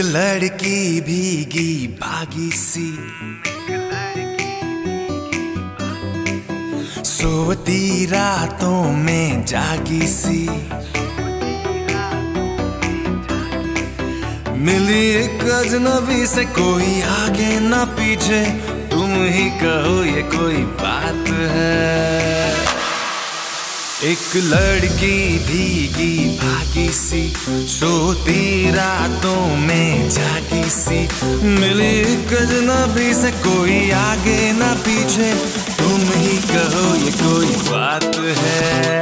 लड़की भीगी भागी सी, सोती रातों में जागी सी, मिली एक अजनबी से कोई आगे ना पीछे, तुम ही कहो ये कोई बात है। एक लड़की भीगी भागी सी, सोती रातों में जागी सी, मिली एक अजनबी से कोई आगे ना पीछे, तुम ही कहो ये कोई बात है।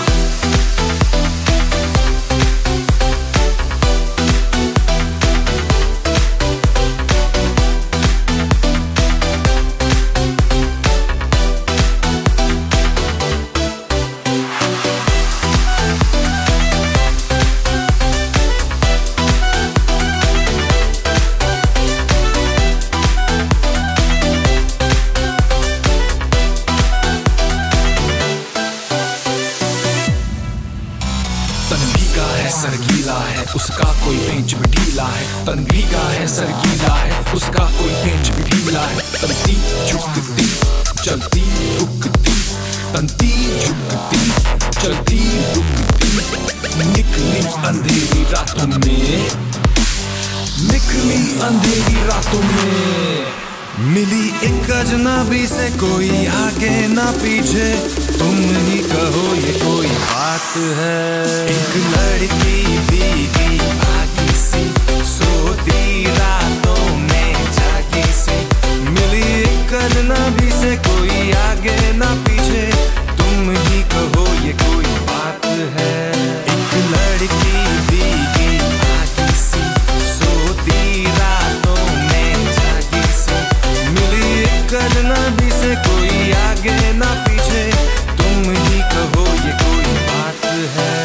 उसका कोई पेंच भी ढीला है, तन भीगा है सरगीला है, उसका कोई पेंच भी ढीला है। तनती झुकती चलती रुकती, तनती झुकती चलती रुकती, निकली अंधेरी रातों में, निकली अंधेरी रातों में, मिली एक अजनबी से कोई आगे ना पीछे, तुम ही कहो ये कोई बात है। एक लड़की भीगी भागी सी, सोती रातों में जागी सी, मिली एक अजनबी से कोई आगे ना पीछे, तुम ही कहो ये कोई बात है। एक लड़की भीगी भागी सी, सोती रातों में जागी सी, मिली एक अजनबी से कोई आगे ना पीछे, तुम ही कहो ये कोई बात है।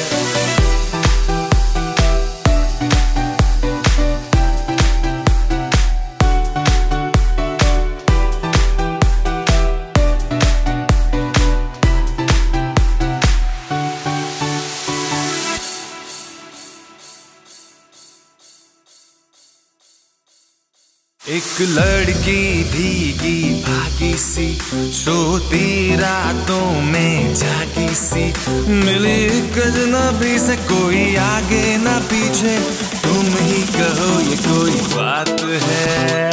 एक लड़की भीगी भागी सी, सोती रातों में जागी सी, मिली एक अजनबी से कोई आगे ना पीछे, तुम ही कहो ये कोई बात है।